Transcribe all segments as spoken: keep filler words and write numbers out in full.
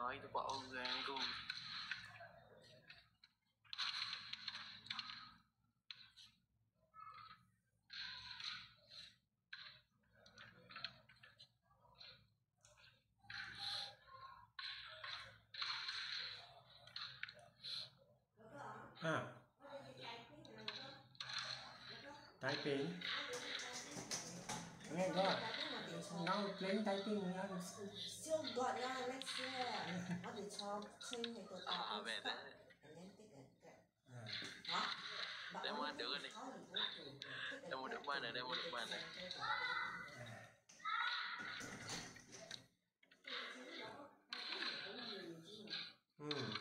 itu pak orang tu. Ah, Taiping. Okay, God. Now playing Taiping. Still got lah next year. What they talk, change the Ah, Taiping betul. and then take a get. Ah. Huh? But Dia mau only ada kan ni? how you go to take a Dia mau duduk mana? Dia mau duduk mana? Hmm.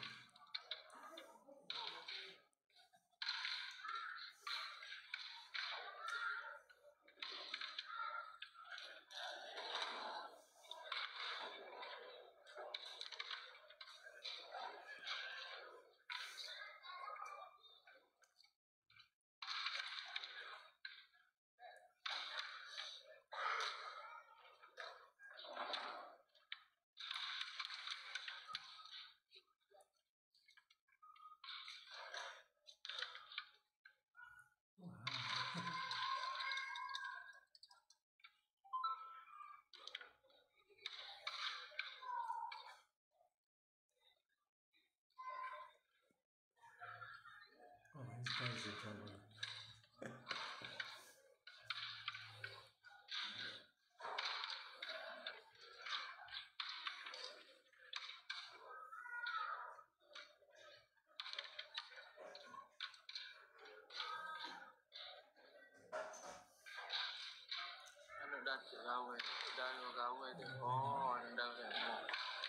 Oh, this guy is in trouble. Anak dah kawin, dah kawin tu. Oh, dah kawin.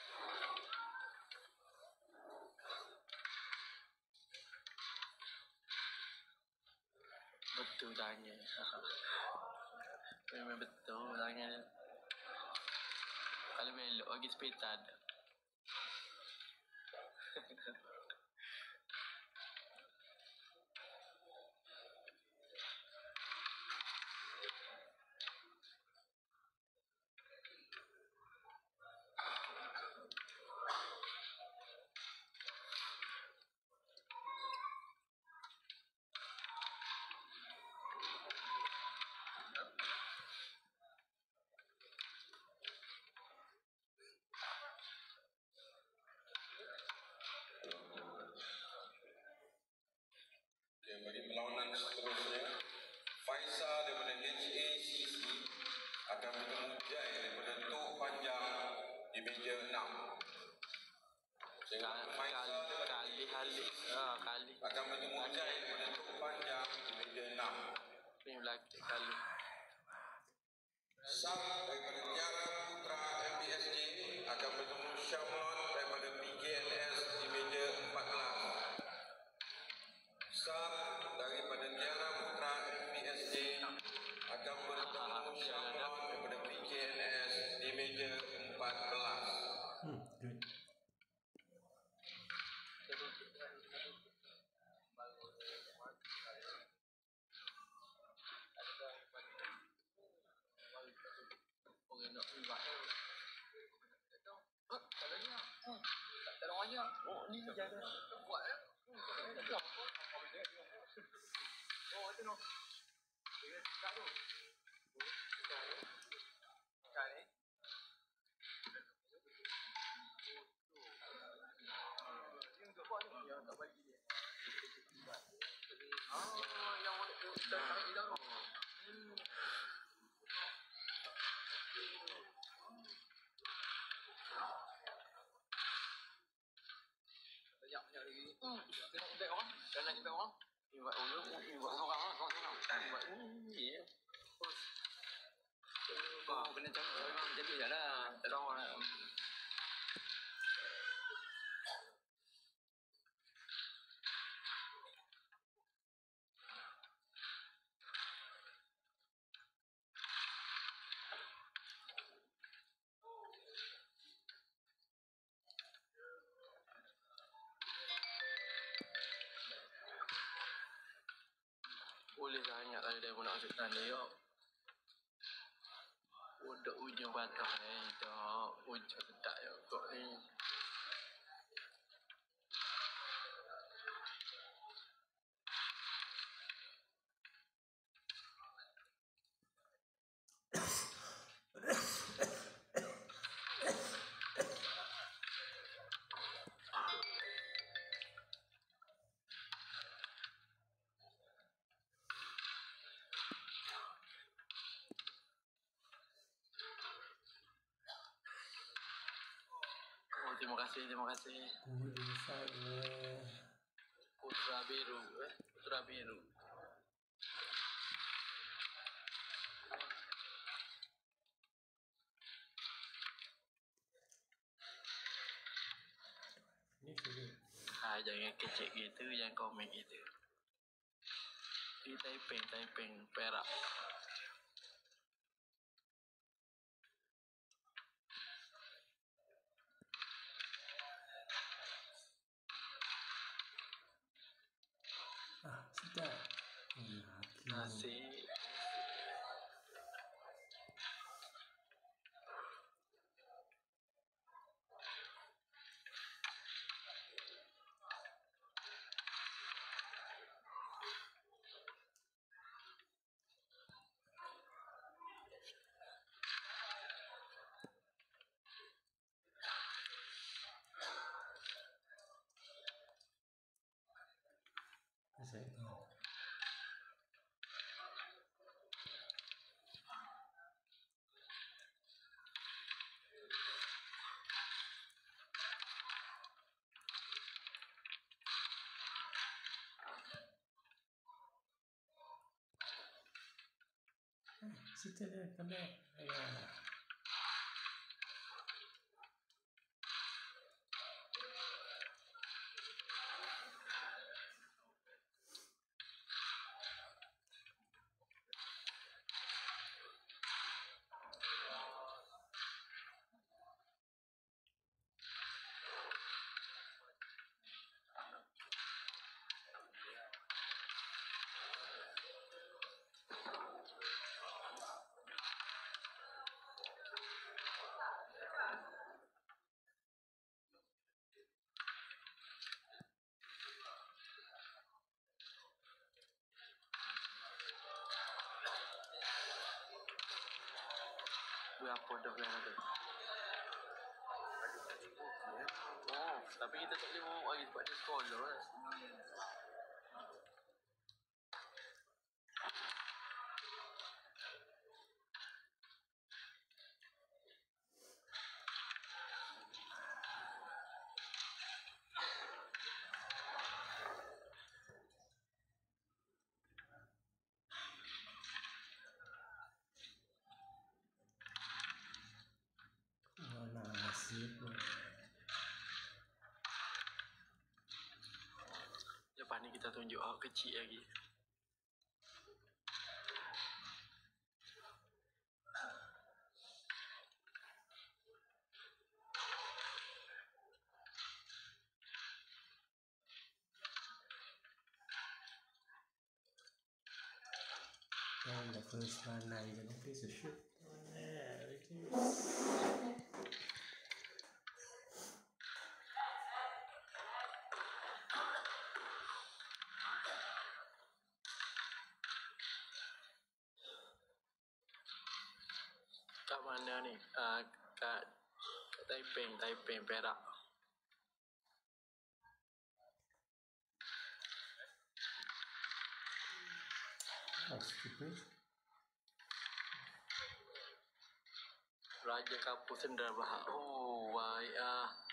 Betul tanya. Memang betul tanya. Kalau belok lagi sepeda ada. Okay, bagi perlawanan seterusnya, Faisal daripada H A C C akan bertemu Jai daripada Tok Panjang di meja enam. Kali kali kali ah kali akan bertemu Jai daripada Tok Panjang di meja enam. Ni lagi kali. Sam daripada Tiara Putra M B S J akan bertemu Syamlon daripada P K N S di meja empat belas. Sam daripada Tiara Putra M B S J akan bertemu Syamlon daripada P K N S di meja empat belas. Hmm, good. Orang nak buat. Ah, katanya. Hmm. Tak ada orang oh, ni je ada. Buat eh. Hmm, tak tahu apa. Oh, itu no. Dia tak tu. Tak ni. Tak ni. Yang tak buat ni, yang tak bagi dia. Ah, yang orang tu tak bagi dah. Hmm. Banyak banyak lagi. Hmm. Tengok back orang. Jangan back orang. Ni buat orang, ni buat orang ah, orang orang. Buat ni ya. Kau kena cakap orang jadi dah lah. Tak tahu lah. Boleh sangat tadi dia pun nak masuk sana yuk. Udah ujung patah ni, tak ujung tak yuk kok ni. kasih, terima kasih. Tunggu di side eh. Putra biru, eh, putra biru. Ini sudah. Ah, jangan kecek gitu, jangan komen gitu. Di Taiping, Taiping, Perak. Ah, sudah. Oh, laki. Nasi. Saya tahu. Situ dia, come back. Ayah. Berapa dah yang ada? Oh, tapi kita tak boleh bawa lagi sebab dia sekolah kan. Mana nasib pun. Lepas ni kita tunjuk hak kecil lagi. And the first one, now you're gonna place a shoot. There it is. Kat mana ni? Uh, kat, kat Taiping, Taiping, Perak. Oh, stupid. Raja Kapur Sendera Bahak. Oh, baik ah.